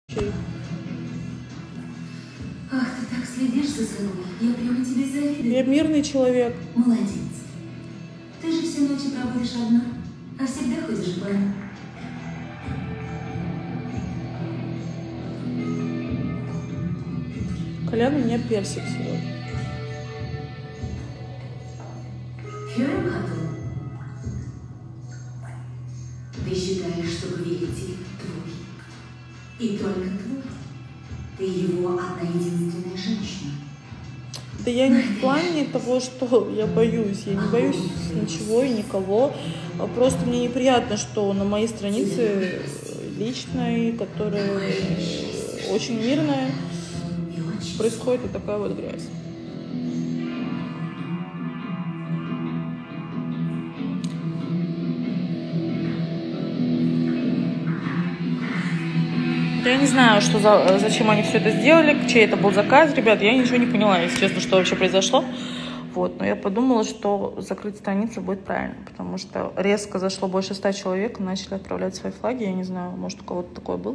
Ах, ты так следишь за собой. Я прямо тебе завидую. Я мирный человек. Молодец. Ты же все ночи проводишь одна, а всегда ходишь в бар. Колян у меня персик сегодня. Ты считаешь, что повелитель твой. И только твой. Ты его одна единственная женщина. Да я не в плане того, что я боюсь. Я не боюсь ничего и никого. Просто мне неприятно, что на моей странице личной, которая очень мирная, происходит вот такая вот грязь. Я не знаю, зачем они все это сделали, чей это был заказ, ребят, я ничего не поняла, если честно, что вообще произошло. Вот, но я подумала, что закрыть страницу будет правильно, потому что резко зашло больше 100 человек, начали отправлять свои флаги, я не знаю, может, у кого-то такое было.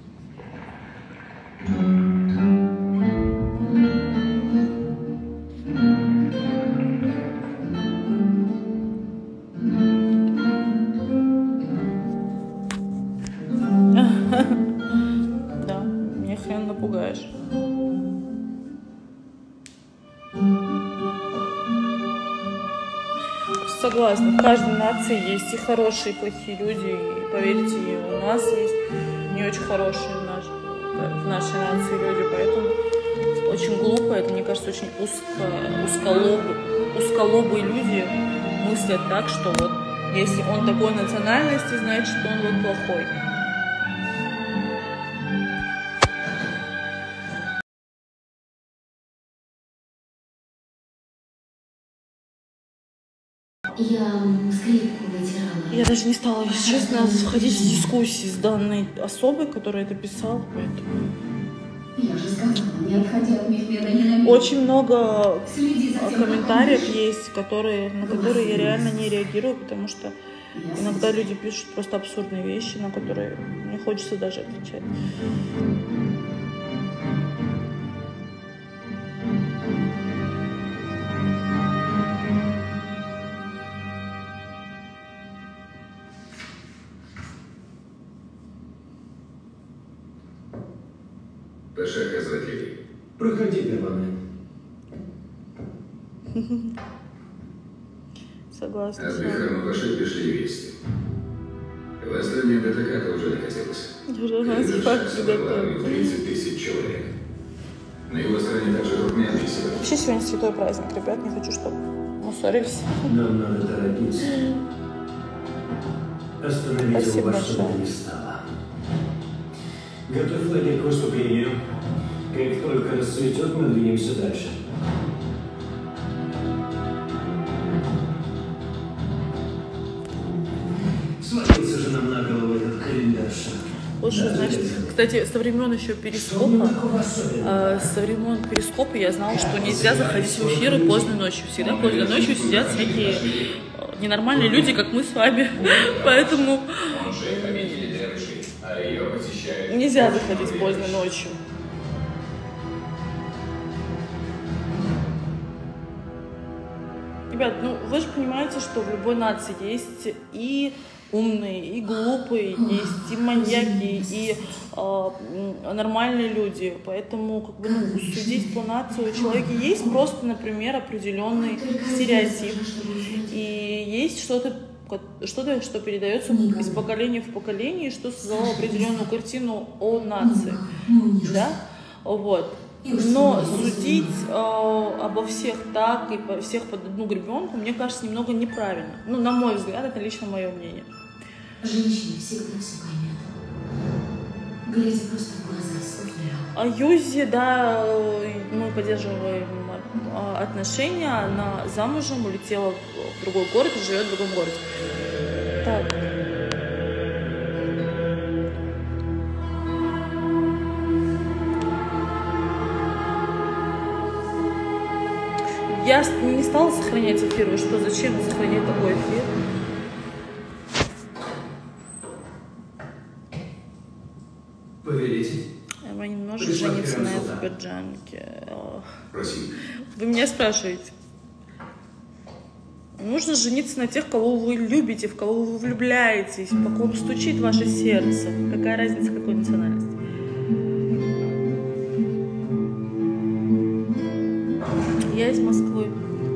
Да, меня хрен напугаешь. Согласна, в каждой нации есть и хорошие, и плохие люди, и, поверьте, и у нас есть не очень хорошие в нашей нации люди, поэтому очень глупо, это, мне кажется, очень узколобые люди мыслят так, что вот если он такой национальности, значит, он вот плохой. Я скрипку вытирала. Я даже не стала, если честно, входить в дискуссии с данной особой, которая это писала, поэтому... Я же сказала, не отходя от Мехмеда, не намерена. Очень много комментариев есть, на которые я реально не реагирую, потому что иногда люди пишут просто абсурдные вещи, на которые мне хочется даже отвечать. Паша Хазратили. Проходи, Перваны. Согласна. От Бихарма Паши пришли вести. Восстание ДТК тоже докатилось. Уже нас факт собрала 30 тысяч человек. На его стороне также крупняные силы. Вообще сегодня святой праздник, ребят, не хочу, чтобы мы ссорились. Нам надо торопиться. Остановить его во что бы ни стало. Готовь лагерь к выступлению. Как только расцветет, мы двинемся дальше. Свалился же нам на голову этот календарь. Лучше, значит, кстати, со времен еще перископа, я знала, что нельзя заходить в эфиры поздно ночью. Всегда поздно ночью сидят всякие ненормальные люди, как мы с вами. Поэтому нельзя заходить поздно ночью. Ребят, ну вы же понимаете, что в любой нации есть и умные, и глупые, есть и маньяки, и нормальные люди. Поэтому как бы, судить по нации у человека есть просто, например, определенный стереотип. И есть что-то, что передается из поколения в поколение, что создало определенную картину о нации. Да? Вот. Но судить обо всех так и всех под одну гребенку, мне кажется, немного неправильно. Ну, на мой взгляд, это лично мое мнение. Женщины всегда все поймет. Глядя просто в глаза Софья. Юзи, да, мы поддерживаем отношения. Она замужем, улетела в другой город и живет в другом городе. Так. Я не стала сохранять эфир. Вы что, зачем сохранять такой эфир? Повелитель. Она не может Пришла жениться на красота. азербайджанке. Проси. Вы меня спрашиваете. Нужно жениться на тех, кого вы любите, в кого вы влюбляетесь, по ком стучит ваше сердце. Какая разница, какой национальности? Я из Москвы.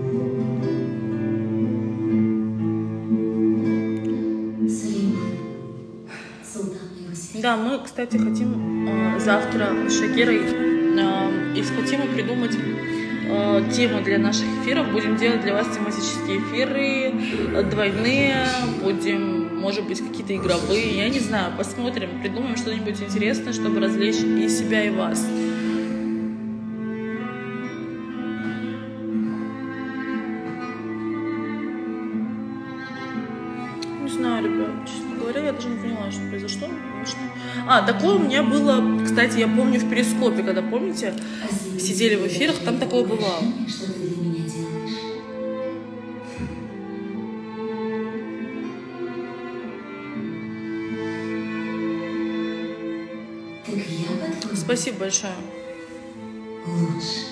Сулейман, султан моего сердца. Да, мы, кстати, хотим завтра с Шакирой и хотим придумать темы для наших эфиров. Будем делать для вас тематические эфиры, двойные, будем, может быть, какие-то игровые, я не знаю, посмотрим, придумаем что-нибудь интересное, чтобы развлечь и себя, и вас. Не знаю, ребят, честно говоря, я даже не поняла, что произошло. Такое у меня было, кстати, я помню в Перископе, когда, помните, сидели в эфирах, там такое бывало. Что ты для меня делаешь? Так я, по-твоему, Спасибо большое. лучше.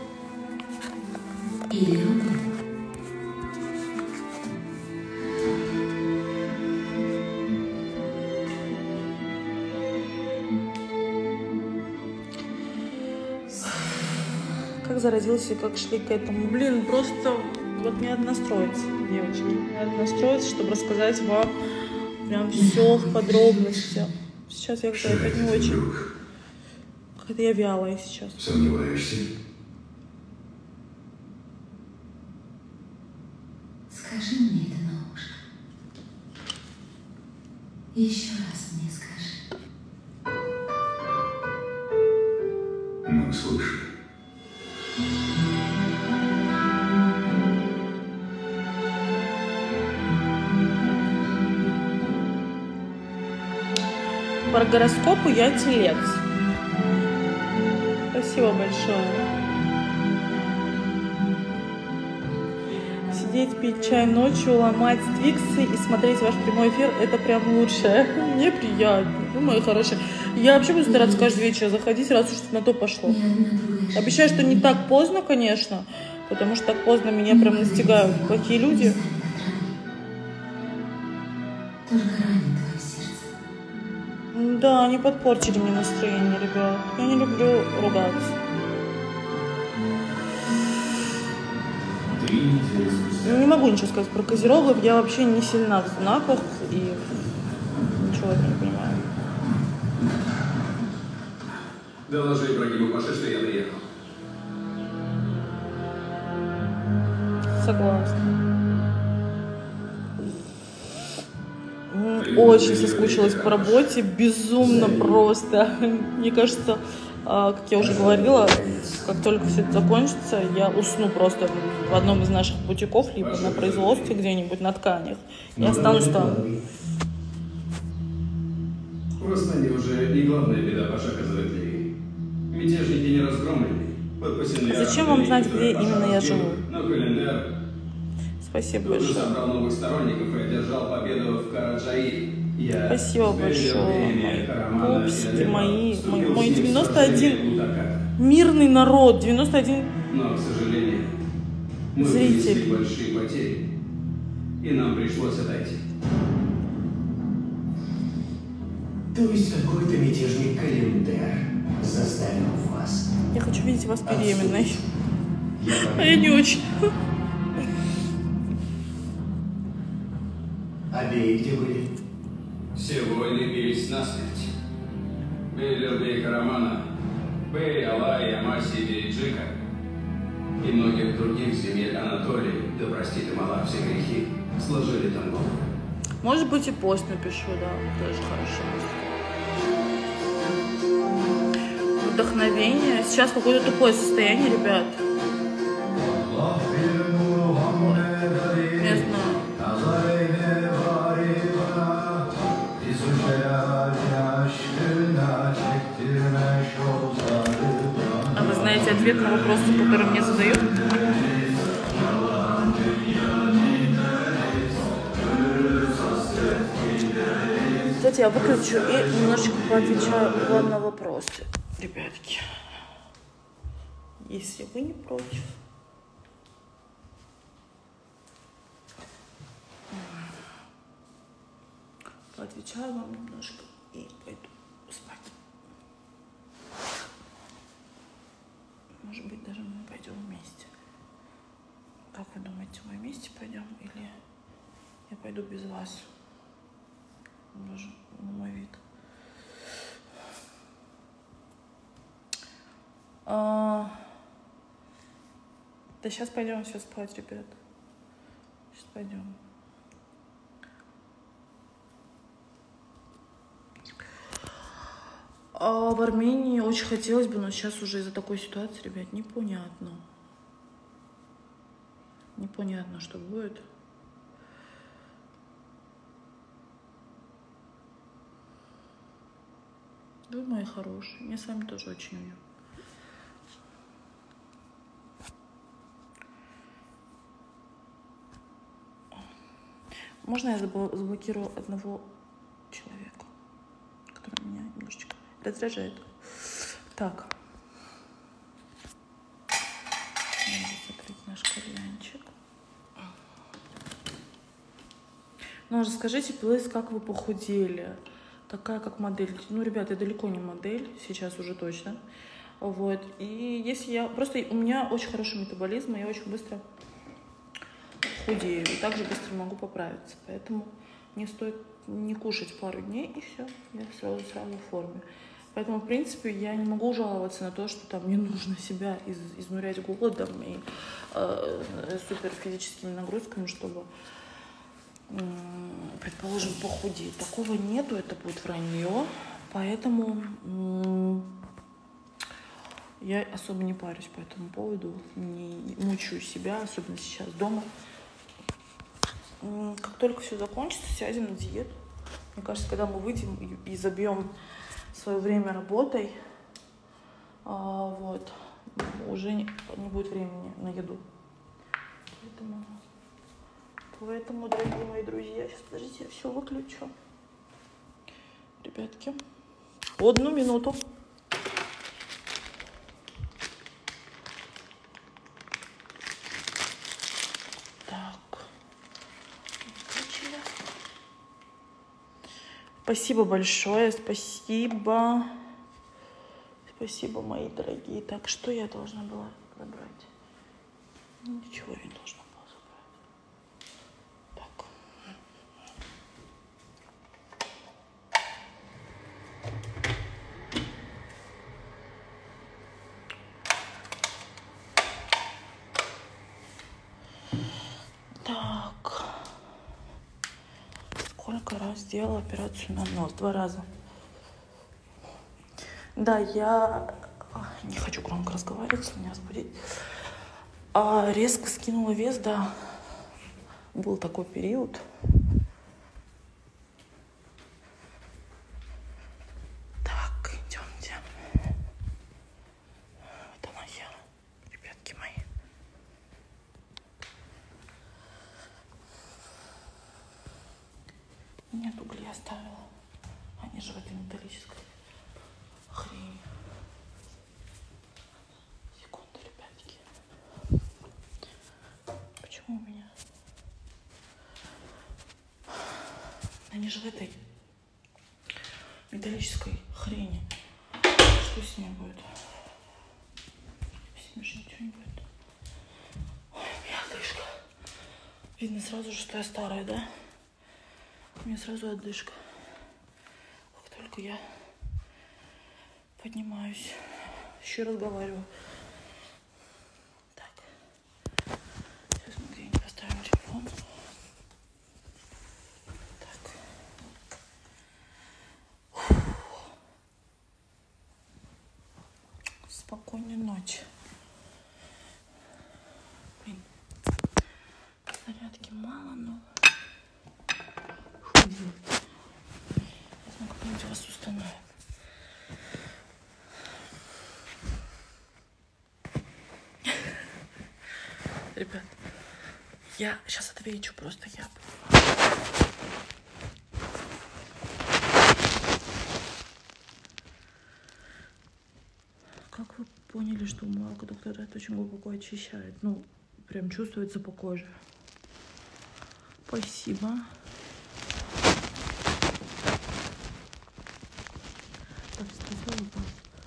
Или умнее? Как зародился, как шли к этому. Блин, просто вот мне надо настроиться, девочки. Мне надо настроиться, чтобы рассказать вам прям все в подробностях. Сейчас я какая-то не очень. Друг, Какая-то я вялая сейчас. сомневаешься? Скажи мне это на ушко. Еще раз мне скажи. Ну, слушай. По гороскопу я телец. Спасибо большое. Сидеть, пить чай ночью, ломать твиксы и смотреть ваш прямой эфир — это прям лучшее. Мне приятно. Вы мои хорошие. Я вообще буду стараться каждый вечер заходить, раз уж на то пошло. Ни одна другая Обещаю, что не так поздно, конечно, потому что так поздно меня прям настигают плохие люди. только ранит твое сердце. Да, они подпортили мне настроение, ребят. Я не люблю ругаться. 3 недели спустя. Не могу ничего сказать про козерогов. Я вообще не сильна в знаках и ничего этого не понимаю. Доложи Ибрагиму Паше, что я приехал. Согласна. Очень соскучилась по работе, безумно просто. Мне кажется, как я уже говорила, как только все это закончится, я усну просто в одном из наших бутиков, либо на производстве где-нибудь на тканях. И останусь там. Просто они уже не главная беда Паша Казаветлии. Мятежники не разгромлены. Подпасены Зачем вам знать, где именно я живу? Но Календар Спасибо тут же большое. собрал новых сторонников и одержал победу в Караджаи. Я Спасибо сберегал большое, время мои Карамана и пупсики, Алеппо, мои вступил мой с ним в 91 сражение у Таката. мирный народ, 91 Но, к сожалению, мы Зритель. понесли большие потери, и нам пришлось отойти. То есть какой-то мятежник Календар заставил вас. Я хочу видеть вас беременной. Я А я не очень. Обеи где были? Все войны бились насмерть. Бейлер-бей Карамана, Бей, Алай, Амаси, Бериджика и многих других земель Анатолии, да простит им Аллах все грехи, сложили там голову. Может быть, и пост напишу, да. Тоже хорошо. Вдохновение. Сейчас какое-то тупое состояние, ребят. Не знаю. А вы знаете ответ на вопросы, которые мне задают? Кстати, я выключу и немножечко поотвечаю вам на вопросы. ребятки, если вы не против. Поотвечаю вам немножко и пойду спать. Может быть, даже мы пойдем вместе. Как вы думаете, мы вместе пойдем или я пойду без вас? Даже на мой вид. Да сейчас пойдем все спать, ребят. Сейчас пойдем. А в Армении очень хотелось бы, но сейчас уже из-за такой ситуации, ребят, непонятно. Непонятно, что будет. Вы мои хорошие. Мне с вами тоже очень уютно. Можно я заблокирую одного человека, который меня немножечко раздражает? Так. Надо закрыть наш кальянчик. Ну, расскажите, плиз, как вы похудели? Такая, как модель. Ну, ребята, я далеко не модель, сейчас уже точно. Вот. И если я... Просто у меня очень хороший метаболизм, и я очень быстро худею. И также быстро могу поправиться. Поэтому мне стоит не кушать пару дней, и все. Я сразу в форме. Поэтому, в принципе, я не могу жаловаться на то, что там не нужно себя изнурять голодом и супер физическими нагрузками, чтобы, предположим, похудеть. Такого нету, это будет вранье. Поэтому я особо не парюсь по этому поводу, не мучаю себя, особенно сейчас дома. Как только все закончится, сядем на диету. Мне кажется, когда мы выйдем и забьем свое время работой, вот, уже не будет времени на еду. Поэтому, дорогие мои друзья, сейчас, подождите, я все выключу. Ребятки, 1 минуту. Спасибо большое, спасибо. Спасибо, мои дорогие. Так, что я должна была забрать? Ничего я не должна была забрать. Так. Так. Сколько раз сделала операцию на нос? 2 раза. Да, я не хочу громко разговаривать, меня разбудить. Резко скинула вес, да. Был такой период. Так, идемте. Это моя, ребятки мои. Нет, угли оставила. Они же в этой металлической хрени. Секунду, ребятки. Почему у меня? Они же в этой металлической хрени. Что с ними будет? С ними же ничего не будет. Ой, у меня одышка. Видно сразу же, что я старая, да? У меня сразу одышка. Как только я поднимаюсь, еще разговариваю. Так. Сейчас мы где-нибудь поставим телефон. Так. Спокойной ночи. Блин. Зарядки мало, но... Возьму как-нибудь вас установим. Ребят, я сейчас отвечу, просто я... Как вы поняли, что молоко доктора это очень глубоко очищает? Ну, прям чувствуется по коже. Спасибо. Так, сказала вас.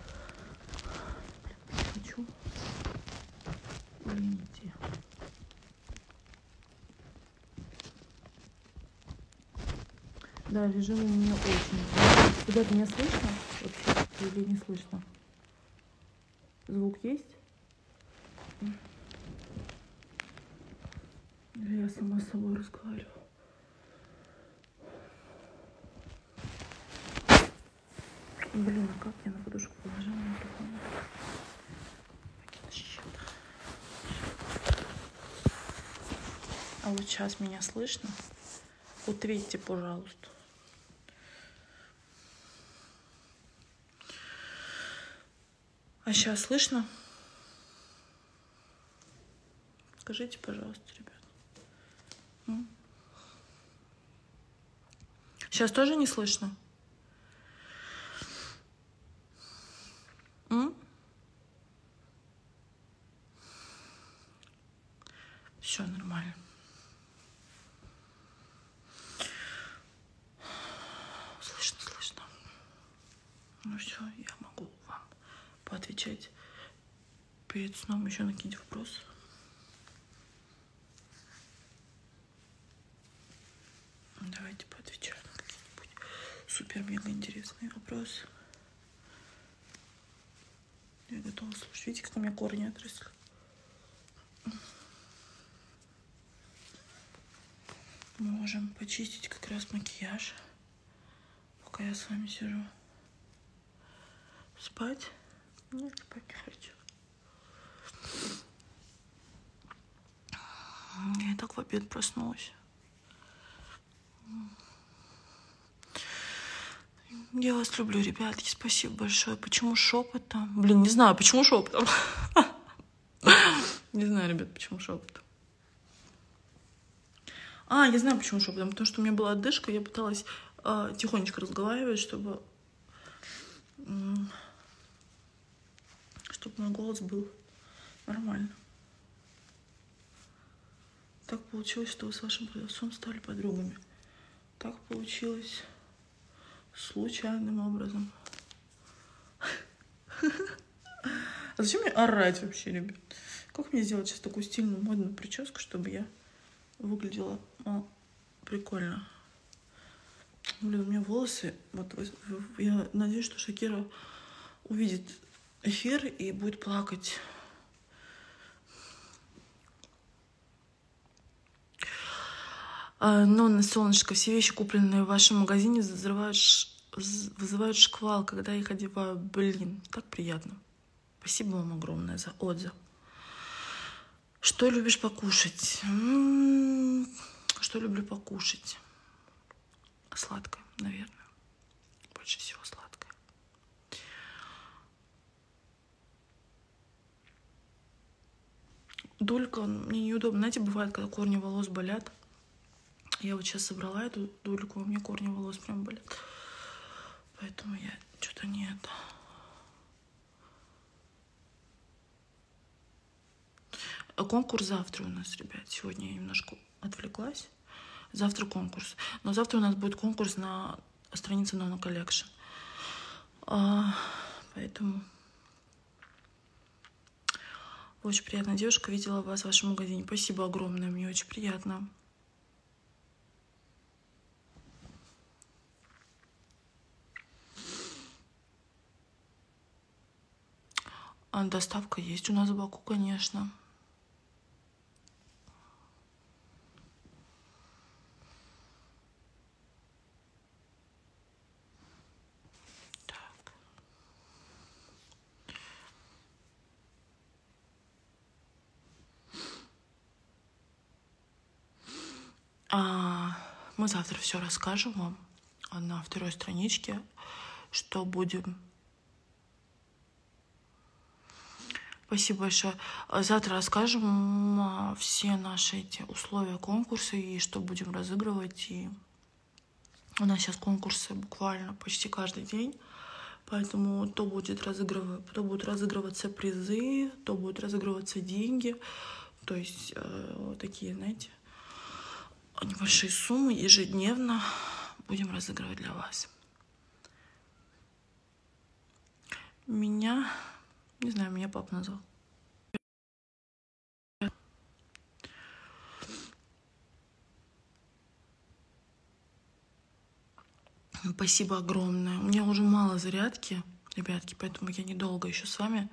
Блин, не хочу. Извините. Да, режим у меня очень. Ребята, меня слышно вообще или не слышно? Звук есть? Или я сама с собой разговариваю? Блин, а как я на подушку положила микрофон? А вот сейчас меня слышно? Вот видите, пожалуйста. А сейчас слышно? Скажите, пожалуйста, ребят. Сейчас тоже не слышно? Все нормально. Слышно. Ну все, я могу вам поотвечать перед сном еще на какие-нибудь вопросы. Давайте поотвечаю на какие-нибудь супер-мега интересные вопросы. Я готова слушать. Видите, как у меня корни отросли? Мы можем почистить как раз макияж, пока я с вами сижу. Спать? Нет, спать не хочу. Я и так в обед проснулась. Я вас люблю, ребятки. Спасибо большое. Почему шепотом? Блин, не знаю, почему шепотом. Не знаю, ребят, почему шепотом. Я знаю, почему шепотом. Потому что у меня была отдышка, я пыталась тихонечко разговаривать, чтобы мой голос был нормально. Так получилось, что вы с вашим продавцом стали подругами. Так получилось случайным образом. А зачем мне орать вообще, ребят? Как мне сделать сейчас такую стильную, модную прическу, чтобы я выглядела прикольно? Блин, у меня волосы... Вот, я надеюсь, что Шакира увидит эфир и будет плакать. Но на солнышко, все вещи, купленные в вашем магазине, вызывают шквал, когда я их одеваю. Блин, так приятно. Спасибо вам огромное за отзыв. Что любишь покушать? Что люблю покушать? Сладкое, наверное. Больше всего сладкое. Дулька, мне неудобно. Знаете, бывает, когда корни волос болят. Я вот сейчас собрала эту дульку, у меня корни волос прям болят. Поэтому я что-то не это... Конкурс завтра у нас, ребят. Сегодня я немножко отвлеклась. Завтра конкурс. Но завтра у нас будет конкурс на странице Nono Collection. Поэтому... Очень приятная девушка. Видела вас в вашем магазине. Спасибо огромное. Мне очень приятно. Доставка есть у нас в Баку, конечно. Мы завтра все расскажем вам на второй страничке, что будем. Спасибо большое. Завтра расскажем все наши эти условия конкурса и что будем разыгрывать. И у нас сейчас конкурсы буквально почти каждый день. Поэтому то будут разыгрываться призы, то будут разыгрываться деньги. То есть такие, знаете, небольшие суммы ежедневно будем разыгрывать для вас. Меня, не знаю, меня папа назвал. Спасибо огромное. У меня уже мало зарядки, ребятки, поэтому я недолго еще с вами.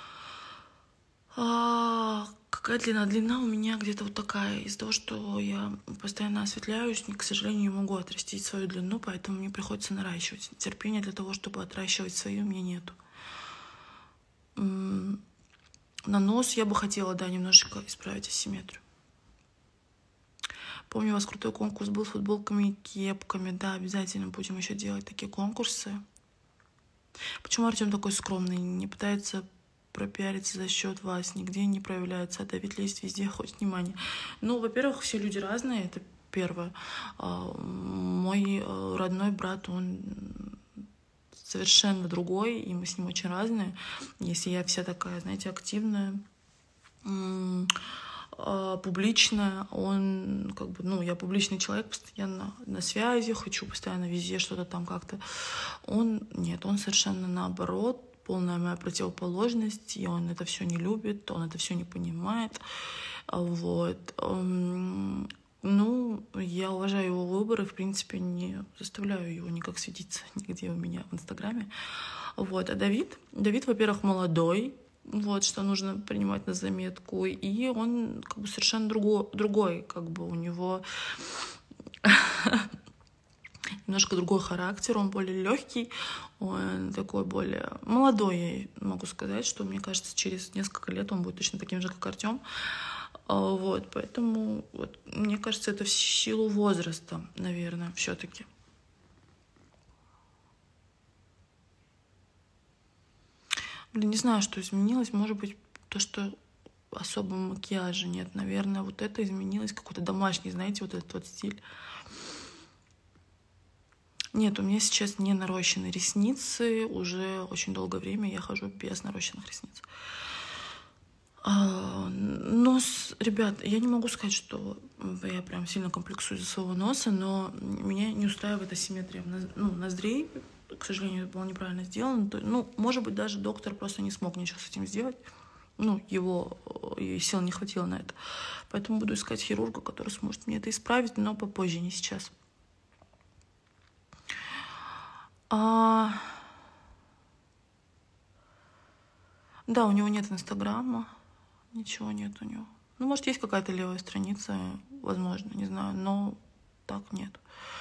Какая длина? Длина у меня где-то вот такая. Из-за того, что я постоянно осветляюсь, к сожалению, не могу отрастить свою длину, поэтому мне приходится наращивать. Терпения для того, чтобы отращивать свою, у меня нету. На нос я бы хотела, да, немножечко исправить асимметрию. Помню, у вас крутой конкурс был с футболками и кепками. Да, обязательно будем еще делать такие конкурсы. Почему Артем такой скромный? Не пытается пропиариться за счет вас, нигде не проявляется, а Давид лезет везде, хоть внимание. Ну, во-первых, все люди разные, это первое. Мой родной брат, он совершенно другой, и мы с ним очень разные. Если я вся такая, знаете, активная, публичная, он как бы, ну, я публичный человек, постоянно на связи, хочу постоянно везде что-то там как-то. Он, нет, он совершенно наоборот, полная моя противоположность, и он это все не любит, он это все не понимает. Вот. Ну, я уважаю его выбор и, в принципе, не заставляю его никак светиться нигде у меня в Инстаграме. Вот. А Давид, во-первых, молодой, вот, что нужно принимать на заметку, и он как бы совершенно другой, как бы у него немножко другой характер, он более легкий, он такой более молодой, я могу сказать, что, мне кажется, через несколько лет он будет точно таким же, как Артем. Вот, поэтому, вот, мне кажется, это в силу возраста, наверное, все-таки. Блин, не знаю, что изменилось. Может быть, то, что особо макияжа нет. Наверное, вот это изменилось. Какой-то домашний, знаете, вот этот вот стиль. Нет, у меня сейчас не нарощены ресницы. Уже очень долгое время я хожу без нарощенных ресниц. Нос, ребят, я не могу сказать, что я прям сильно комплексую из-за своего носа, но меня не устраивает асимметрия ноздрей. К сожалению, это было неправильно сделано. Ну, может быть, даже доктор просто не смог ничего с этим сделать. Ну, его сил не хватило на это. Поэтому буду искать хирурга, который сможет мне это исправить, но попозже, не сейчас. Да, у него нет Инстаграма. Ничего нет у него. Ну, может, есть какая-то левая страница, возможно, не знаю, но так нет.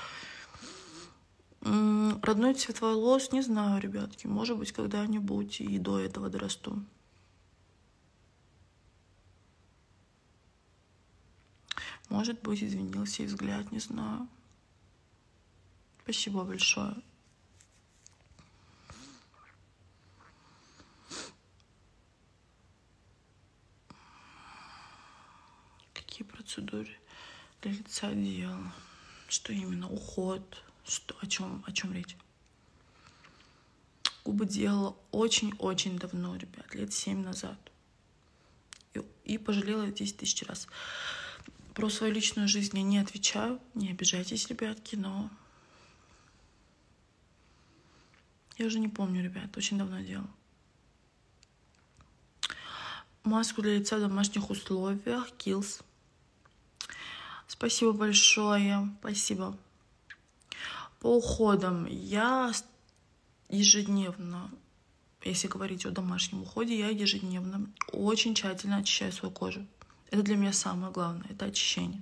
Родной цвет волос, не знаю, ребятки. Может быть, когда-нибудь и до этого дорасту. Может быть, изменился и взгляд, не знаю. Спасибо большое. Какие процедуры для лица делала? Что именно? Уход? Что, о чем речь? Губы делала очень-очень давно, ребят, лет 7 назад. И пожалела 10 тысяч раз. Про свою личную жизнь я не отвечаю. Не обижайтесь, ребятки, но... Я уже не помню, ребят, очень давно делала. Маску для лица в домашних условиях. Kiehl's. Спасибо большое. Спасибо. По уходам я ежедневно, если говорить о домашнем уходе, я ежедневно очень тщательно очищаю свою кожу. Это для меня самое главное, это очищение.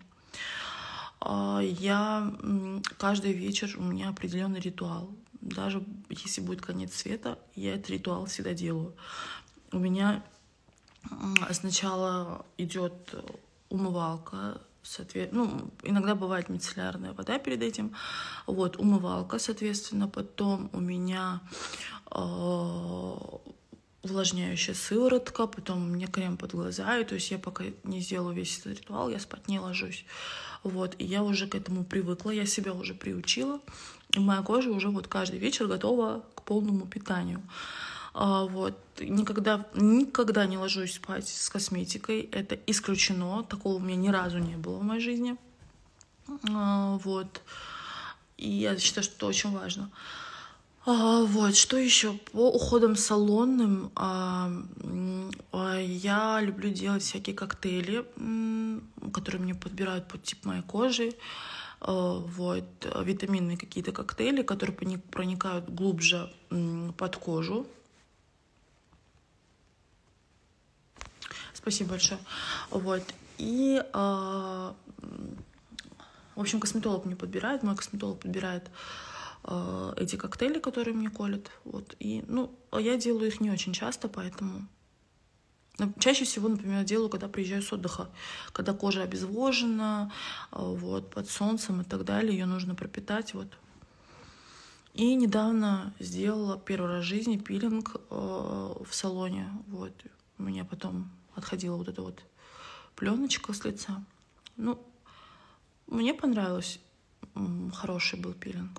Я каждый вечер, у меня определенный ритуал. Даже если будет конец света, я этот ритуал всегда делаю. У меня сначала идет умывалка, иногда бывает мицеллярная вода перед этим. Вот, умывалка, соответственно. Потом у меня увлажняющая сыворотка, потом у меня крем под глаза. И, то есть я пока не сделаю весь этот ритуал, я спать не ложусь. Вот, и я уже к этому привыкла, я себя уже приучила. И моя кожа уже вот каждый вечер готова к полному питанию. Вот. Никогда не ложусь спать с косметикой. Это исключено. Такого у меня ни разу не было в моей жизни. Вот. И я считаю, что это очень важно. Вот, что еще? По уходам салонным я люблю делать всякие коктейли, которые мне подбирают под тип моей кожи. Вот, витаминные какие-то коктейли, которые проникают глубже под кожу. Спасибо большое. Вот. И, в общем, косметолог мне подбирает, мой косметолог подбирает эти коктейли, которые мне колят. Вот. И, я делаю их не очень часто, поэтому... Чаще всего, например, делаю, когда приезжаю с отдыха, когда кожа обезвожена, вот, под солнцем и так далее, ее нужно пропитать. Вот. И недавно сделала первый раз в жизни пилинг в салоне. Вот. У меня потом отходила вот эта вот пленочка с лица. Мне понравилось. Хороший был пилинг.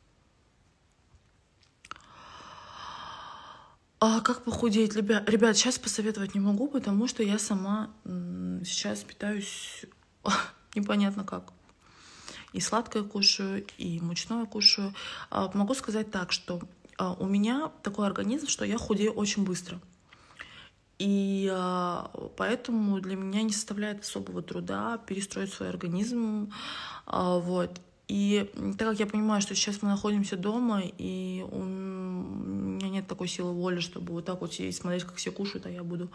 А как похудеть? Ребят, сейчас посоветовать не могу, потому что я сама сейчас питаюсь непонятно как. И сладкое кушаю, и мучное кушаю. Могу сказать так, что у меня такой организм, что я худею очень быстро. И поэтому для меня не составляет особого труда перестроить свой организм. Вот. И так как я понимаю, что сейчас мы находимся дома, и у меня нет такой силы воли, чтобы вот так вот сидеть, смотреть, как все кушают, а я буду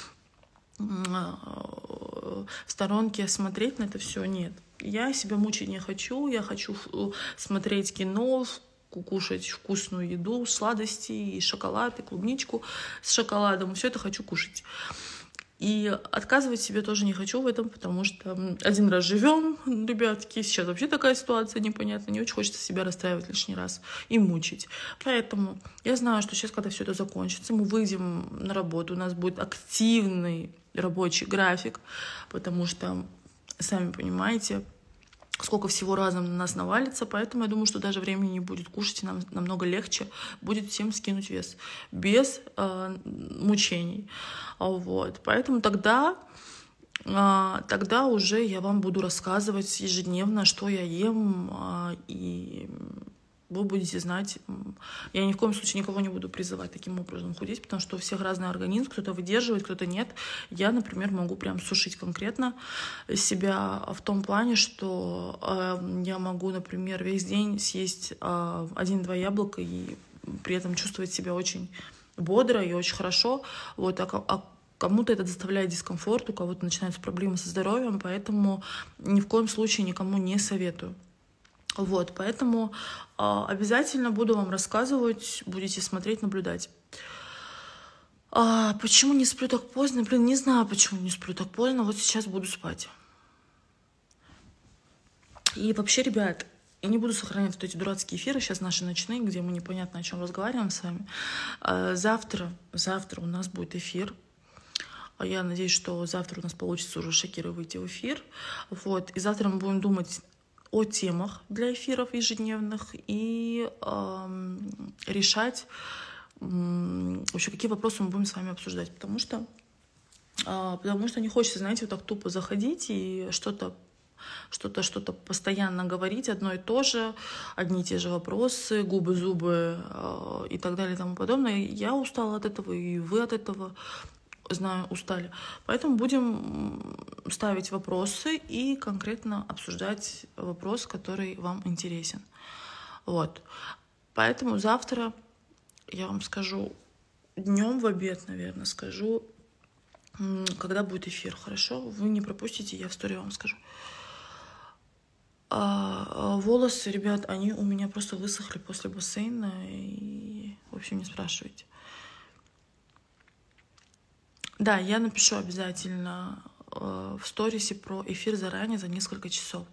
в сторонке смотреть на это все, нет. Я себя мучить не хочу, я хочу смотреть кино, кушать вкусную еду, сладости, и шоколад, и клубничку с шоколадом. Все это хочу кушать. И отказывать себе тоже не хочу в этом, потому что один раз живем, ребятки, сейчас вообще такая ситуация непонятная, не очень хочется себя расстраивать лишний раз и мучить. Поэтому я знаю, что сейчас, когда все это закончится, мы выйдем на работу, у нас будет активный рабочий график, потому что, сами понимаете, сколько всего разом на нас навалится, поэтому я думаю, что даже времени не будет кушать, и нам намного легче будет всем скинуть вес без мучений. Вот. Поэтому тогда уже я вам буду рассказывать ежедневно, что я ем, и вы будете знать. Я ни в коем случае никого не буду призывать таким образом худеть, потому что у всех разный организм, кто-то выдерживает, кто-то нет. Я, например, могу прям сушить конкретно себя в том плане, что я могу, например, весь день съесть 1-2 яблока и при этом чувствовать себя очень бодро и очень хорошо. Вот, а кому-то это доставляет дискомфорт, у кого-то начинаются проблемы со здоровьем, поэтому ни в коем случае никому не советую. Вот, поэтому обязательно буду вам рассказывать, будете смотреть, наблюдать. Почему не сплю так поздно? Не знаю, почему не сплю так поздно. Вот сейчас буду спать. И вообще, ребят, я не буду сохранять вот эти дурацкие эфиры, сейчас наши ночные, где мы непонятно о чем разговариваем с вами. Завтра у нас будет эфир. Я надеюсь, что завтра у нас получится уже Шакирой выйти в эфир. Вот, и завтра мы будем думать о темах для эфиров ежедневных и решать, вообще, какие вопросы мы будем с вами обсуждать. Потому что не хочется, знаете, вот так тупо заходить и что-то постоянно говорить, одно и то же, одни и те же вопросы, губы, зубы и так далее и тому подобное. Я устала от этого, и вы от этого, знаю, устали. Поэтому будем ставить вопросы и конкретно обсуждать вопрос, который вам интересен. Вот. Поэтому завтра я вам скажу, днем в обед, наверное, скажу, когда будет эфир. Хорошо? Вы не пропустите, я в стори вам скажу. Волосы, ребят, они у меня просто высохли после бассейна. И, в общем, не спрашивайте. Да, я напишу обязательно в сторисе про эфир заранее, за несколько часов.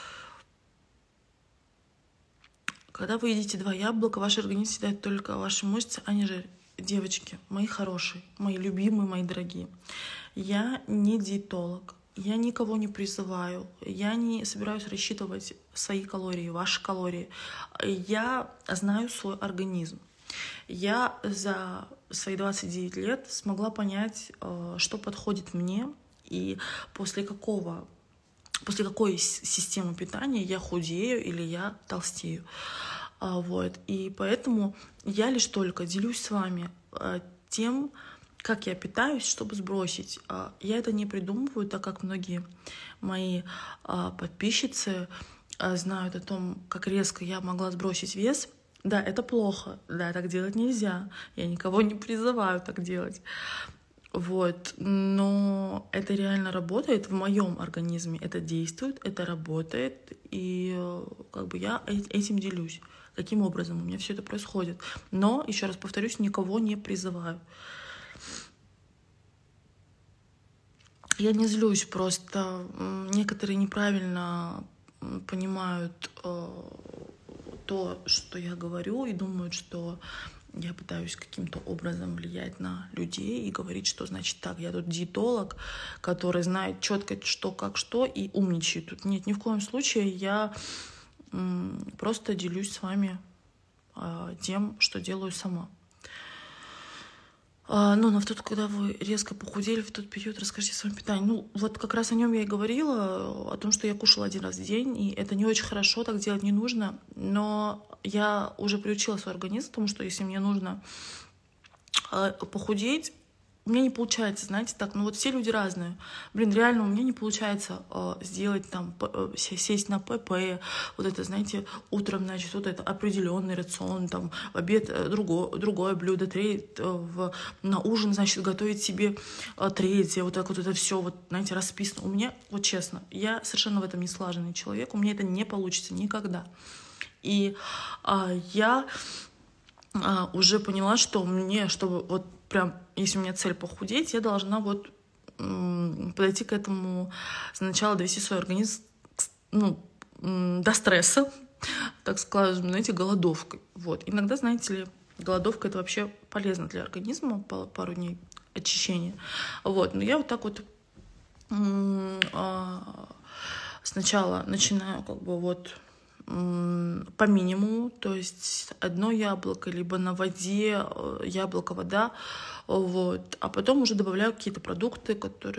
Когда вы едите 2 яблока, ваш организм съедает только ваши мышцы, а не жир. Девочки, мои хорошие, мои любимые, мои дорогие, я не диетолог, я никого не призываю, я не собираюсь рассчитывать свои калории, ваши калории. Я знаю свой организм. Я за свои 29 лет смогла понять, что подходит мне, и после какой системы питания я худею или я толстею. Вот. И поэтому я лишь только делюсь с вами тем, как я питаюсь, чтобы сбросить. Я это не придумываю, так как многие мои подписчицы знают о том, как резко я могла сбросить вес. Да, это плохо, да, так делать нельзя. Я никого не призываю так делать. Вот. Но это реально работает в моем организме. Это действует, это работает. И как бы я этим делюсь. Каким образом у меня все это происходит. Но, еще раз повторюсь, никого не призываю. Я не злюсь, просто некоторые неправильно понимают то, что я говорю, и думают, что я пытаюсь каким-то образом влиять на людей и говорить, что значит так, я тут диетолог, который знает четко что, как, что, и умничает. Тут нет, ни в коем случае. Я просто делюсь с вами тем, что делаю сама. Ну, на тот, когда вы резко похудели в тот период, расскажите о своем питании. Ну, вот как раз о нем я и говорила, о том, что я кушала 1 раз в день, и это не очень хорошо, так делать не нужно. Но я уже приучила свой организм к тому, что если мне нужно похудеть, у меня не получается, знаете, так, ну вот все люди разные. Блин, реально у меня не получается сделать там, сесть на ПП, вот это, знаете, утром, значит, вот это определенный рацион, там, в обед другое блюдо, на ужин, значит, готовить себе третье, вот так вот это все, вот, знаете, расписано. У меня, вот честно, я совершенно в этом не слаженный человек, у меня это не получится никогда. И я уже поняла, что мне, чтобы вот прям, если у меня цель похудеть, я должна вот подойти к этому, сначала довести свой организм, ну, до стресса, так скажем, знаете, голодовкой. Вот. Иногда, знаете ли, голодовка — это вообще полезно для организма, пару дней очищения. Вот. Но я вот так вот сначала начинаю как бы вот по минимуму, то есть 1 яблоко, либо на воде яблоко, вода, вот, а потом уже добавляю какие-то продукты,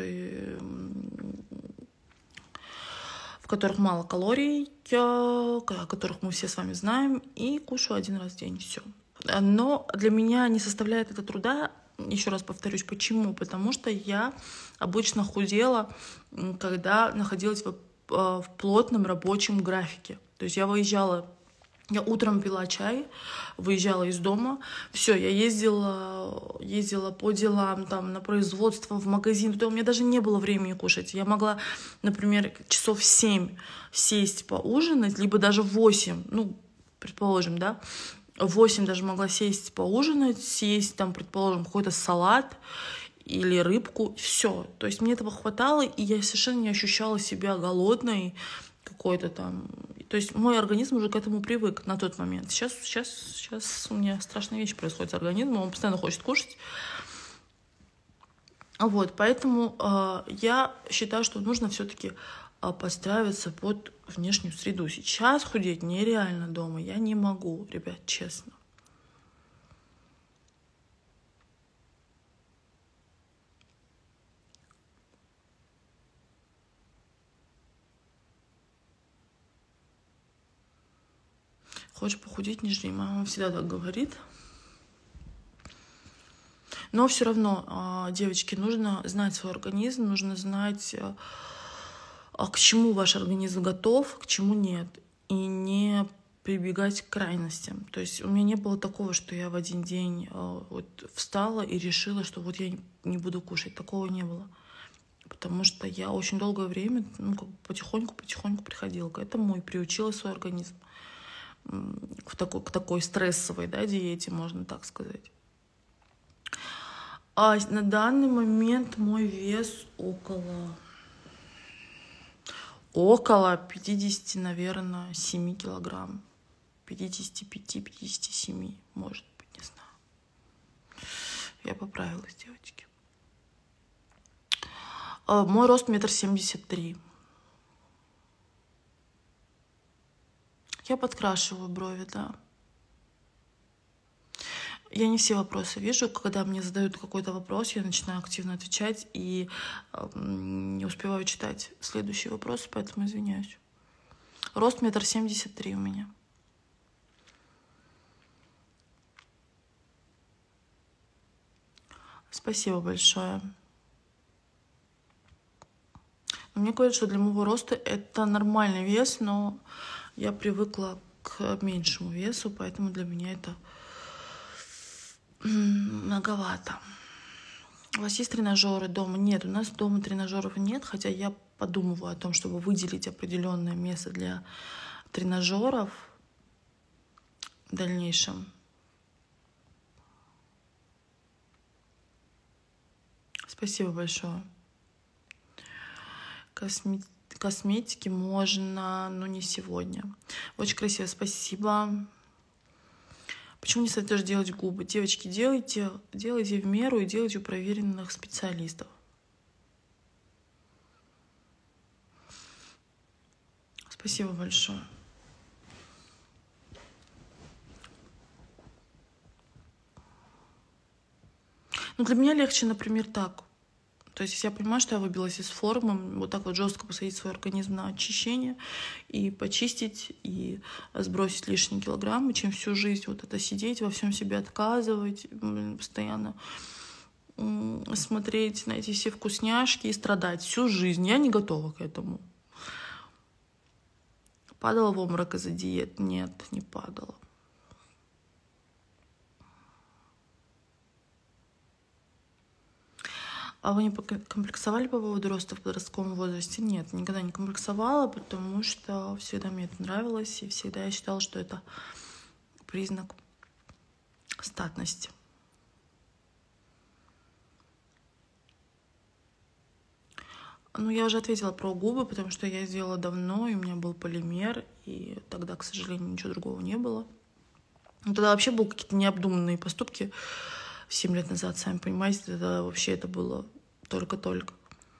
в которых мало калорий, о которых мы все с вами знаем, и кушаю 1 раз в день, все. Но для меня не составляет это труда. Еще раз повторюсь, почему? Потому что я обычно худела, когда находилась в плотном рабочем графике. То есть я утром пила чай, выезжала из дома, все, я ездила по делам, там, на производство, в магазин, туда у меня даже не было времени кушать. Я могла, например, часов 7 сесть поужинать, либо даже 8, ну, предположим, да, 8 даже могла сесть поужинать, съесть там, предположим, какой-то салат или рыбку, все. То есть мне этого хватало, и я совершенно не ощущала себя голодной какой-то там. То есть мой организм уже к этому привык на тот момент. Сейчас у меня страшные вещи происходят с организмом, он постоянно хочет кушать. Вот, поэтому я считаю, что нужно все-таки подстраиваться под внешнюю среду. Сейчас худеть нереально дома, я не могу, ребят, честно. Хочешь похудеть, не жри. Мама всегда так говорит. Но все равно, девочки, нужно знать свой организм, нужно знать, к чему ваш организм готов, к чему нет. И не прибегать к крайностям. То есть у меня не было такого, что я в один день вот встала и решила, что вот я не буду кушать. Такого не было. Потому что я очень долгое время потихоньку приходила к этому и приучила свой организм к такой стрессовой, да, диете, можно так сказать. А на данный момент мой вес около 50, наверное, 7 килограмм. 55-57, может быть, не знаю. Я поправилась, девочки. Мой рост 1,73 м. Я подкрашиваю брови, да. Я не все вопросы вижу. Когда мне задают какой-то вопрос, я начинаю активно отвечать и не успеваю читать следующий вопрос, поэтому извиняюсь. Рост 1,73 м у меня. Спасибо большое. Мне кажется, что для моего роста это нормальный вес, но я привыкла к меньшему весу, поэтому для меня это многовато. У вас есть тренажеры дома? Нет, у нас дома тренажеров нет, хотя я подумываю о том, чтобы выделить определенное место для тренажеров в дальнейшем. Спасибо большое. Косметики можно, но не сегодня. Очень красиво, спасибо. Почему не советуешь делать губы? Девочки, делайте в меру и делайте у проверенных специалистов. Спасибо большое. Ну, для меня легче, например, так. То есть, если я понимаю, что я выбилась из формы, вот так вот жестко посадить свой организм на очищение и почистить, и сбросить лишние килограммы, чем всю жизнь вот это сидеть, во всем себе отказывать, постоянно смотреть на эти все вкусняшки и страдать всю жизнь. Я не готова к этому. Падала в обморок из-за диет? Нет, не падала. А вы не комплексовали по поводу роста в подростковом возрасте? Нет, никогда не комплексовала, потому что всегда мне это нравилось, и всегда я считала, что это признак статности. Ну, я уже ответила про губы, потому что я сделала давно, и у меня был полимер, и тогда, к сожалению, ничего другого не было. Тогда вообще были какие-то необдуманные поступки. 7 лет назад, сами понимаете, тогда вообще это было только-только.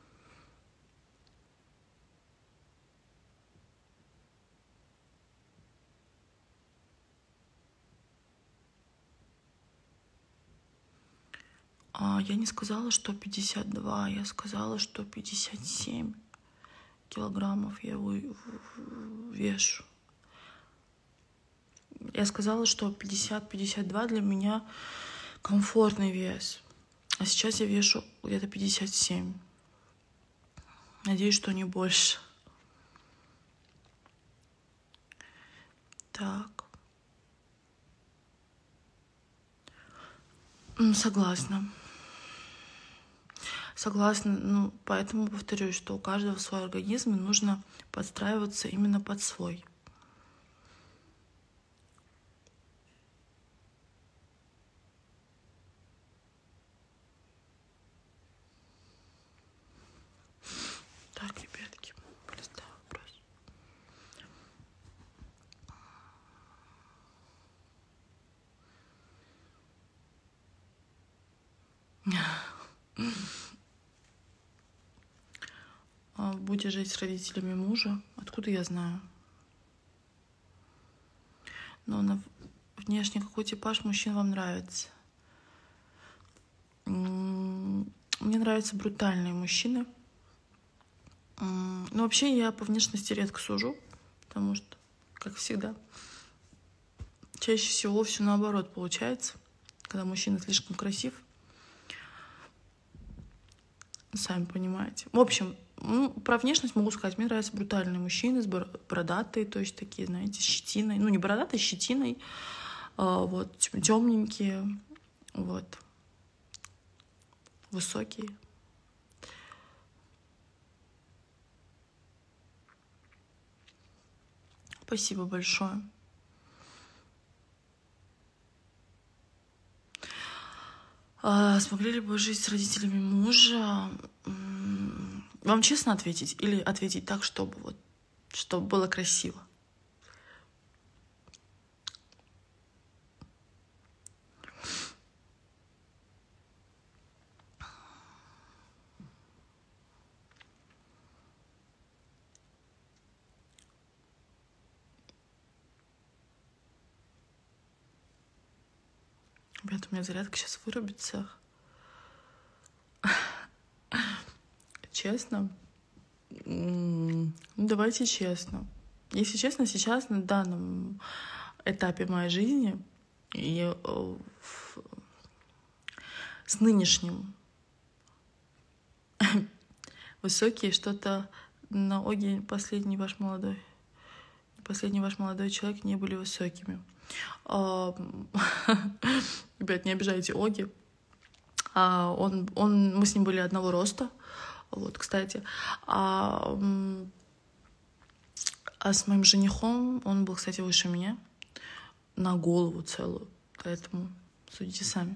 Я не сказала, что 52, я сказала, что 57 килограммов я вешу. Я сказала, что 50-52 для меня комфортный вес. А сейчас я вешу где-то 57. Надеюсь, что не больше. Так. Согласна. Согласна. Ну, поэтому повторюсь, что у каждого свой организм, и нужно подстраиваться именно под свой. Так, ребятки, полистаю вопрос. Будете жить с родителями мужа? Откуда я знаю? Но на внешне какой типаж мужчин вам нравится? Мне нравятся брутальные мужчины. Но вообще я по внешности редко сужу, потому что, как всегда, чаще всего все наоборот получается, когда мужчина слишком красив. Сами понимаете. В общем, про внешность могу сказать. Мне нравятся брутальные мужчины, бородатые, то есть такие, знаете, с щетиной. Ну, не бородатые, с щетиной. Вот, темненькие. Вот. Высокие. Спасибо большое. Смогли ли бы жить с родителями мужа? Вам честно ответить? Или ответить так, чтобы было красиво? Ребята, у меня зарядка сейчас вырубится. Честно? Давайте честно. Если честно, сейчас на данном этапе моей жизни и с нынешним высокие что-то на Оге последний ваш молодой человек не были высокими. Ребят, не обижайте Оги. Мы с ним были одного роста. Вот, кстати. А с моим женихом он был, кстати, выше меня. На голову целую. Поэтому судите сами.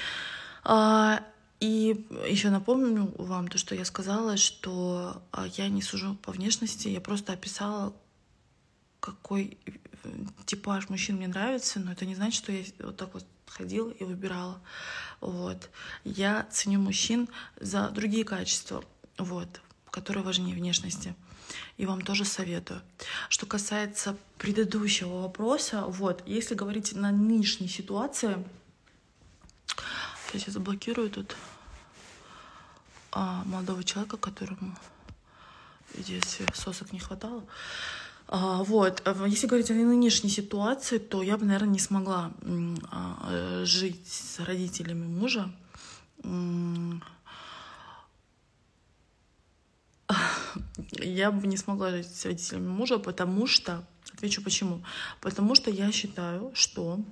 И еще напомню вам то, что я сказала, что я не сужу по внешности. Я просто описала, какой типаж мужчин мне нравится, но это не значит, что я вот так вот ходила и выбирала. Вот. Я ценю мужчин за другие качества, вот, которые важнее внешности. И вам тоже советую. Что касается предыдущего вопроса, вот, если говорить на нынешней ситуации, сейчас я заблокирую тут молодого человека, которому в детстве сосок не хватало. Вот. Если говорить о нынешней ситуации, то я бы, наверное, не смогла жить с родителями мужа. Я бы не смогла жить с родителями мужа, потому что... Отвечу почему. Потому что я считаю, что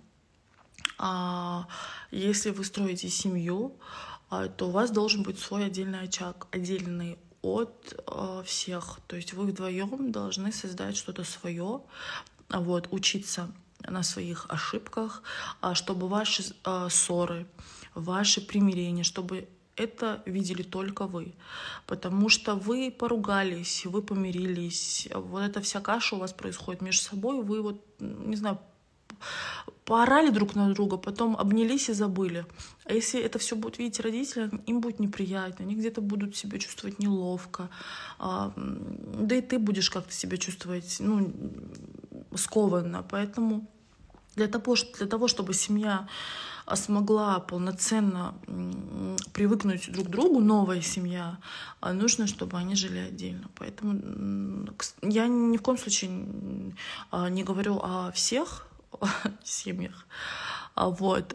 если вы строите семью, то у вас должен быть свой отдельный очаг, отдельный от всех. То есть вы вдвоем должны создать что-то свое, вот, учиться на своих ошибках, чтобы ваши ссоры, ваши примирения, чтобы это видели только вы. Потому что вы поругались, вы помирились, вот эта вся каша у вас происходит между собой, вы вот, не знаю, поорали друг на друга, потом обнялись и забыли. А если это все будет видеть родители, им будет неприятно, они где-то будут себя чувствовать неловко, да и ты будешь как-то себя чувствовать, скованно. Поэтому для того, чтобы семья смогла полноценно привыкнуть друг к другу, новая семья, нужно, чтобы они жили отдельно. Поэтому я ни в коем случае не говорю о всех семьях, вот,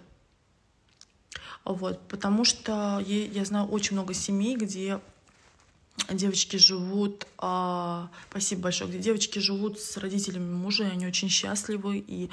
потому что я знаю очень много семей, где девочки живут, спасибо большое, где девочки живут с родителями мужа, и они очень счастливы, и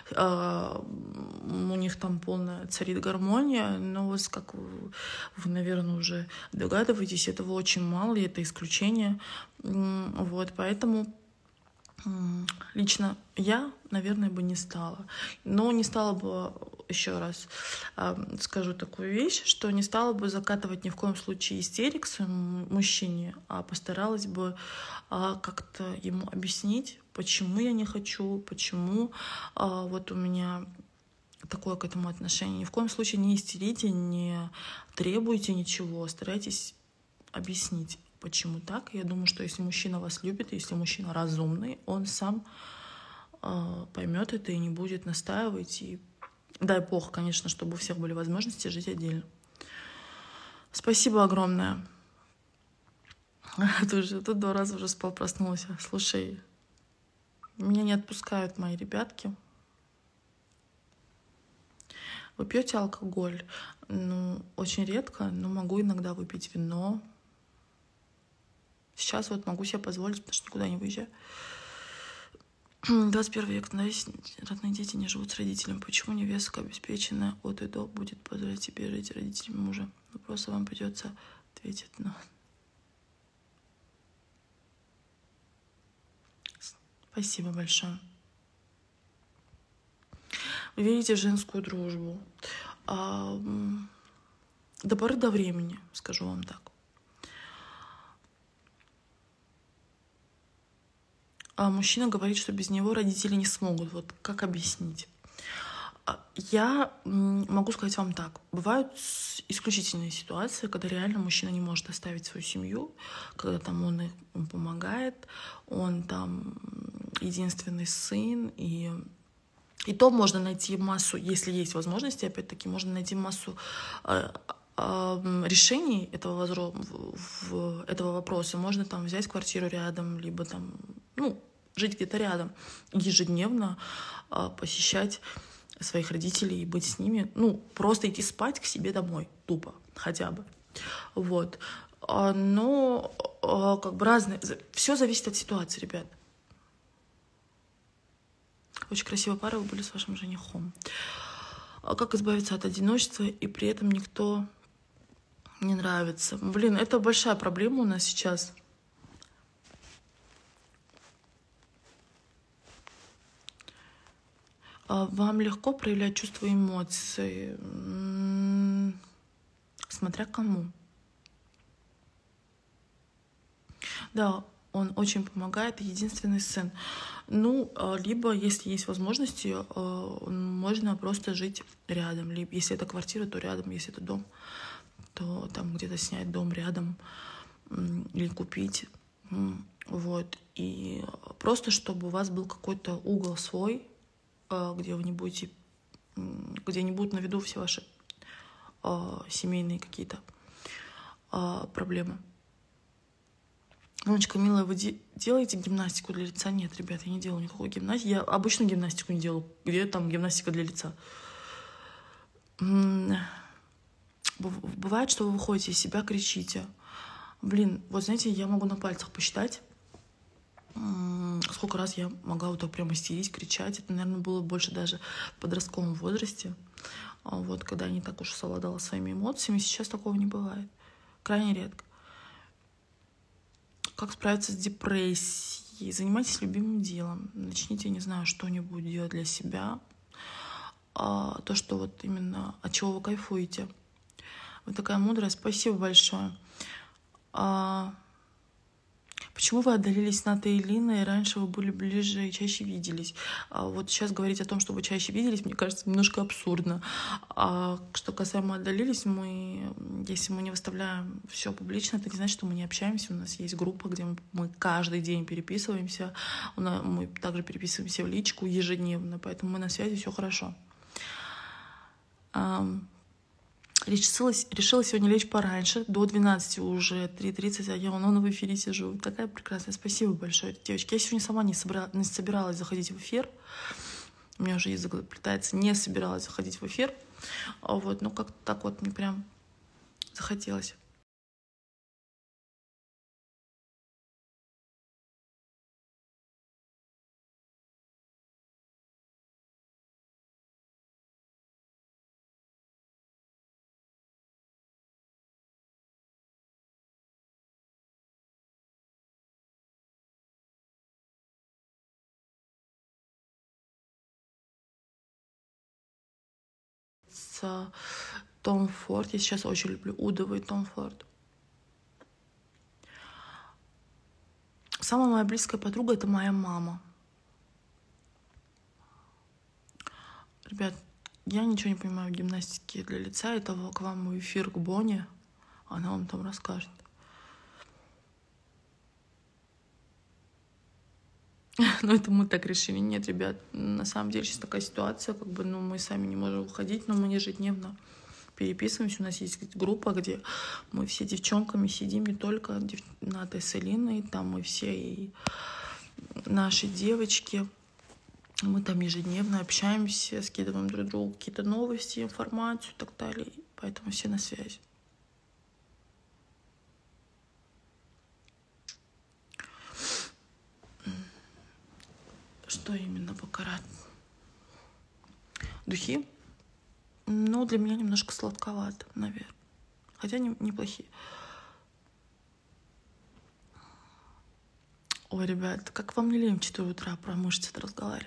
у них там полная царит гармония, но вот как вы, наверное, уже догадываетесь, этого очень мало, и это исключение, вот, поэтому лично я, наверное, бы не стала. Но не стала бы, еще раз скажу такую вещь, что не стала бы закатывать ни в коем случае истерик своему мужчине, а постаралась бы как-то ему объяснить, почему я не хочу, почему вот у меня такое к этому отношение. Ни в коем случае не истерите, не требуйте ничего, старайтесь объяснить. Почему так? Я думаю, что если мужчина вас любит, если мужчина разумный, он сам поймет это и не будет настаивать. И дай бог, конечно, чтобы у всех были возможности жить отдельно. Спасибо огромное. Тут 2 раза уже спал, проснулся. Слушай, меня не отпускают мои ребятки. Вы пьете алкоголь? Очень редко, но могу иногда выпить вино. Сейчас вот могу себе позволить, потому что никуда не выезжаю. 21 век, надеюсь, родные дети не живут с родителями. Почему невестка, обеспеченная от и до, будет позволять себе жить с родителями мужа? Вопросы вам придется ответить. Спасибо большое. Вы верите в женскую дружбу? До поры до времени, скажу вам так. А мужчина говорит, что без него родители не смогут. Вот как объяснить? Я могу сказать вам так. Бывают исключительные ситуации, когда реально мужчина не может оставить свою семью, когда там он им помогает, он там единственный сын, и И то можно найти массу, если есть возможности, опять-таки, можно найти массу решений этого вопроса. Можно там взять квартиру рядом, либо там, жить где-то рядом, ежедневно посещать своих родителей и быть с ними, просто идти спать к себе домой, тупо, хотя бы. Вот. Но как бы разные. Все зависит от ситуации, ребят. Очень красивая пара вы были с вашим женихом. Как избавиться от одиночества и при этом никто не нравится? Блин, это большая проблема у нас сейчас. Вам легко проявлять чувства и эмоции, смотря кому. Да, он очень помогает, единственный сын. Либо, если есть возможности, можно просто жить рядом. Либо, если это квартира, то рядом, если это дом, то там где-то снять дом рядом или купить. Вот. И просто, чтобы у вас был какой-то угол свой, где вы не будете, где не будут на виду все ваши семейные какие-то проблемы. Ноночка, милая, вы делаете гимнастику для лица? Нет, ребят, я не делаю никакой гимнастики. Я обычную гимнастику не делаю. Где там гимнастика для лица? Бывает, что вы выходите из себя, кричите. Блин, вот знаете, я могу на пальцах посчитать, сколько раз я могла вот так прямо истерить, кричать. Это, наверное, было больше даже в подростковом возрасте. Вот, когда я не так уж совладала своими эмоциями. Сейчас такого не бывает. Крайне редко. Как справиться с депрессией? Занимайтесь любимым делом. Начните, не знаю, что-нибудь делать для себя. То, что вот именно от чего вы кайфуете. Вы такая мудрая. Спасибо большое. Почему вы отдалились с Натой и Линой? Раньше вы были ближе и чаще виделись. Вот сейчас говорить о том, что вы чаще виделись, мне кажется, немножко абсурдно. Что касаемо отдалились, если мы не выставляем все публично, это не значит, что мы не общаемся. У нас есть группа, где мы каждый день переписываемся. Мы также переписываемся в личку ежедневно, поэтому мы на связи, все хорошо. Решила сегодня лечь пораньше, до 12 уже, 3:30, а я в эфире сижу. Такая прекрасная. Спасибо большое, девочки. Я сегодня сама не собиралась заходить в эфир. У меня уже язык заплетается. Не собиралась заходить в эфир. Вот, как-то так вот мне прям захотелось. Том Форд. Я сейчас очень люблю Удова и Том Форд. Самая моя близкая подруга — это моя мама. Ребят, я ничего не понимаю в гимнастике для лица. Это к вам в эфир к Боне. Она вам там расскажет. Это мы так решили. Нет, ребят, на самом деле сейчас такая ситуация, мы сами не можем уходить, но мы ежедневно переписываемся. У нас есть группа, где мы все девчонками сидим, не только Ната с Элиной, там мы все и наши девочки. Мы там ежедневно общаемся, скидываем друг другу какие-то новости, информацию и так далее. Поэтому все на связи. Что именно покарать? Духи? Для меня немножко сладковато, наверное. Хотя неплохие. Ой, ребят, как вам не лень в 4 утра про мышцы разговаривать?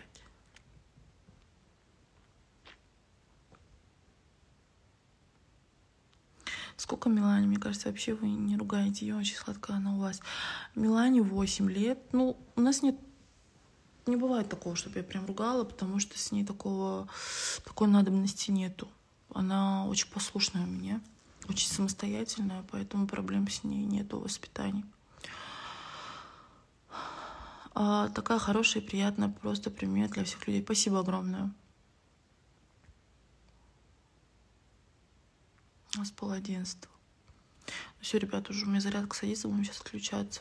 Сколько Милане? Мне кажется, вообще вы не ругаете ее, очень сладкая она у вас. Милане 8 лет. У нас не бывает такого, чтобы я прям ругала, потому что с ней такой надобности нету. Она очень послушная у меня, очень самостоятельная, поэтому проблем с ней нету в воспитании. Такая хорошая, приятная, просто пример для всех людей. Спасибо огромное. У нас 10:30. Ну все, ребята, уже у меня зарядка садится, будем сейчас отключаться.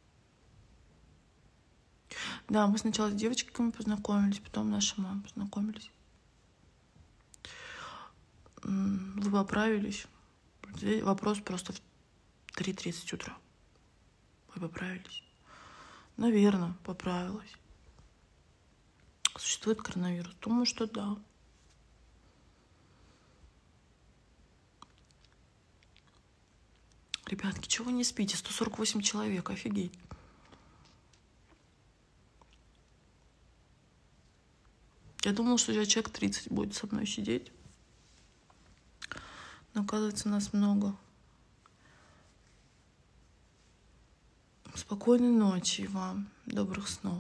Да, мы сначала с девочками познакомились, потом наши мамы познакомились. Вы поправились? Вопрос просто в 3:30 утра. Вы поправились? Наверное, поправилась. Существует коронавирус? Думаю, что да. Ребятки, чего вы не спите? 148 человек, офигеть. Я думала, что я человек 30 будет со мной сидеть. Но, оказывается, нас много. Спокойной ночи вам, добрых снов.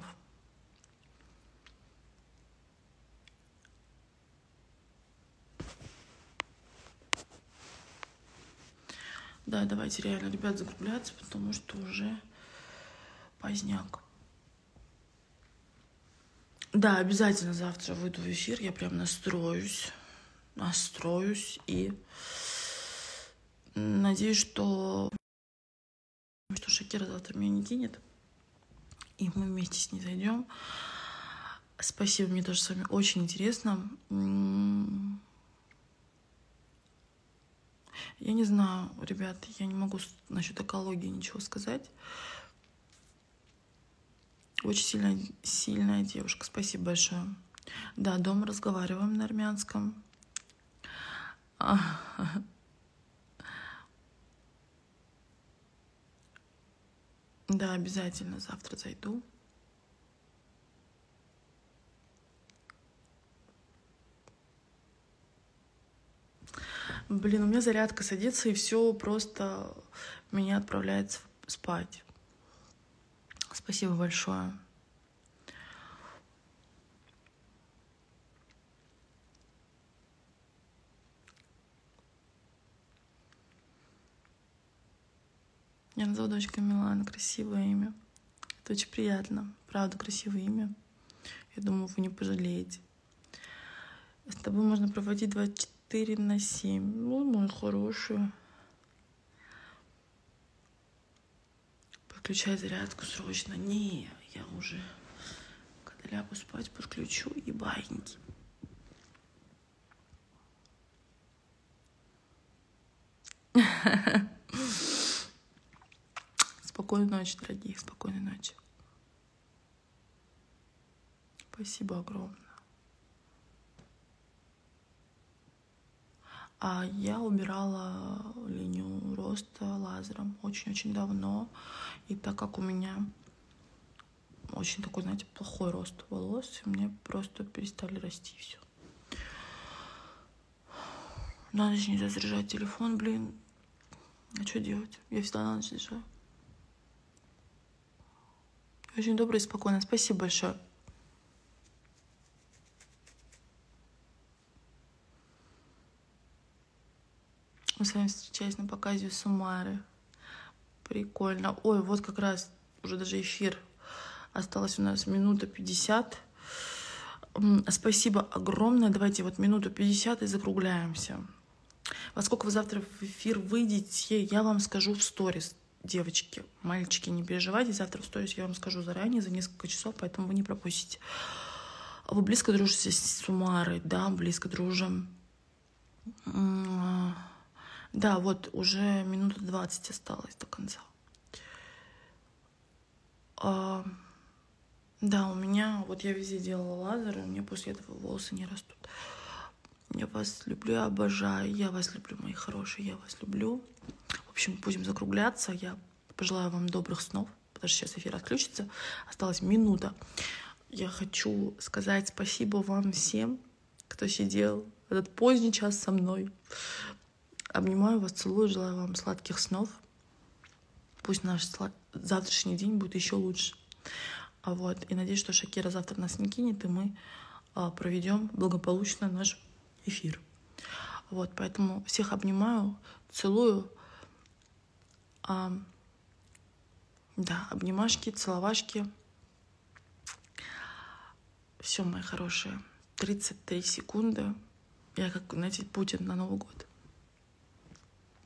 Да, давайте реально, ребят, закругляться, потому что уже поздняк. Да, обязательно завтра выйду в эфир, я прям настроюсь и надеюсь, что Шакира завтра меня не кинет, и мы вместе с ней зайдем. Спасибо, мне тоже с вами очень интересно. Я не знаю, ребят, я не могу насчет экологии ничего сказать. Очень сильная девушка. Спасибо большое. Да, дома разговариваем на армянском. Да, обязательно завтра зайду. Блин, у меня зарядка садится, и все просто меня отправляет спать. Спасибо большое. Я назову дочку Милана. Красивое имя. Это очень приятно. Правда, красивое имя. Я думаю, вы не пожалеете. С тобой можно проводить 24/7. Ну, мой хороший. Подключай зарядку срочно. Не, я уже, когда лягу спать, подключу и баиньки. Спокойной ночи, дорогие, спокойной ночи. Спасибо огромное. А я убирала линию роста лазером очень-очень давно. И так как у меня очень такой, знаете, плохой рост волос, мне просто перестали расти все. На ночь нельзя заряжать телефон, блин. А что делать? Я всегда на ночь заряжаю. Очень добро и спокойно. Спасибо большое. Мы с вами встречались на показе Сумары. Прикольно. Ой, вот как раз уже даже эфир. Осталось у нас 1:50. Спасибо огромное. Давайте вот 1:50 и закругляемся. Во сколько вы завтра в эфир выйдете, я вам скажу в сторис. Девочки, мальчики, не переживайте. Завтра в сторис я вам скажу заранее, за несколько часов, поэтому вы не пропустите. Вы близко дружите с Сумарой? Да, близко дружим. Да, вот уже 20 осталось до конца. Да, у меня, вот я везде делала лазер, и у меня после этого волосы не растут. Я вас люблю, обожаю. Я вас люблю, мои хорошие, я вас люблю. В общем, будем закругляться. Я пожелаю вам добрых снов, потому что сейчас эфир отключится. Осталась минута. Я хочу сказать спасибо вам всем, кто сидел в этот поздний час со мной. Обнимаю вас, целую, желаю вам сладких снов. Пусть наш завтрашний день будет еще лучше. Вот. И надеюсь, что Шакира завтра нас не кинет, и мы проведем благополучно наш эфир. Вот, поэтому всех обнимаю, целую. Да, обнимашки, целовашки. Все, мои хорошие. 33 секунды. Я как, знаете, Путин на Новый год.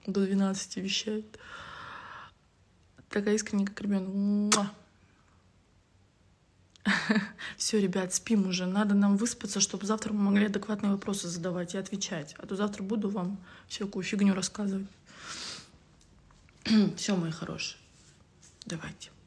до 12 вещает. Такая искренняя, как ребенок. Все, ребят, спим уже. Надо нам выспаться, чтобы завтра мы могли адекватные вопросы задавать и отвечать. А то завтра буду вам всякую фигню рассказывать. Все, мои хорошие. Давайте.